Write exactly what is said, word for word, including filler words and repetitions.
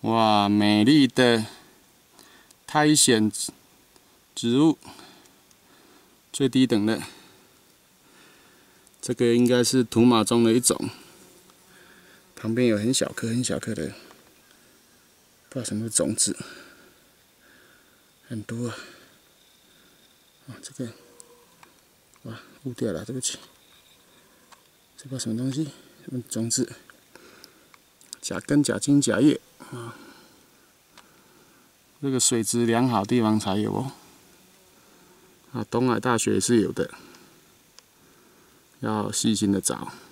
哇，美丽的苔藓植物，最低等的，这个应该是土马中的一种。旁边有很小颗、很小颗的，不知道什么种子，很多啊。啊，这个，哇，误掉了，对不起。这不知道什么东西，什么种子？甲根、甲茎、甲叶啊。这个水质良好地方才有哦。啊，东海大学是有的，要细心的找。